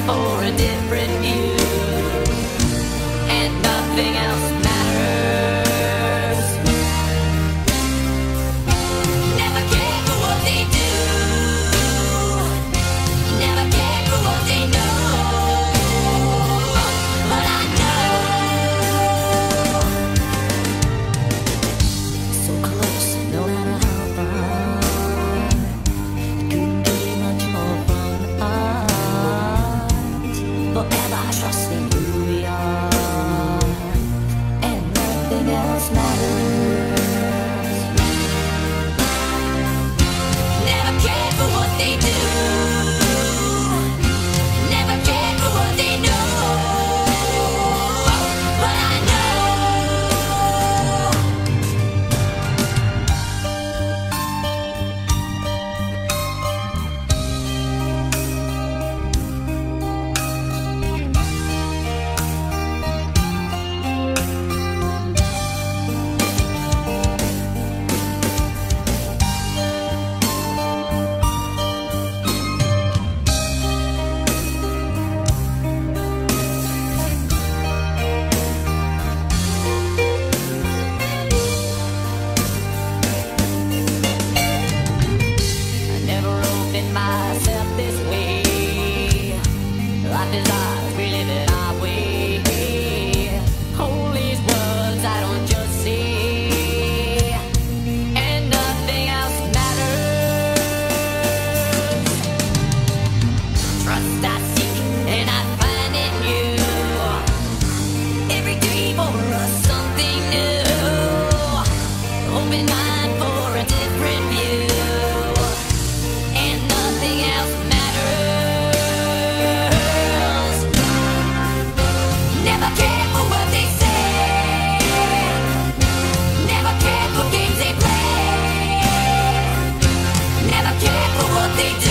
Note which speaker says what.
Speaker 1: for a different view, and nothing else matters. Never care for what they do, never care for what they know, but I know so close, no matter how far. It couldn't be much more fun apart. Forever trusting who we are, and nothing else matters. Never care for what they do, never care for what they know, but I know myself this way. Life is ours, we live it our way. Hold these words I don't just say, and nothing else matters. Trust I seek and I find in you. Every day for us something new. Open mind for a different view. Never care for what they say, never care for games they play, never care for what they do.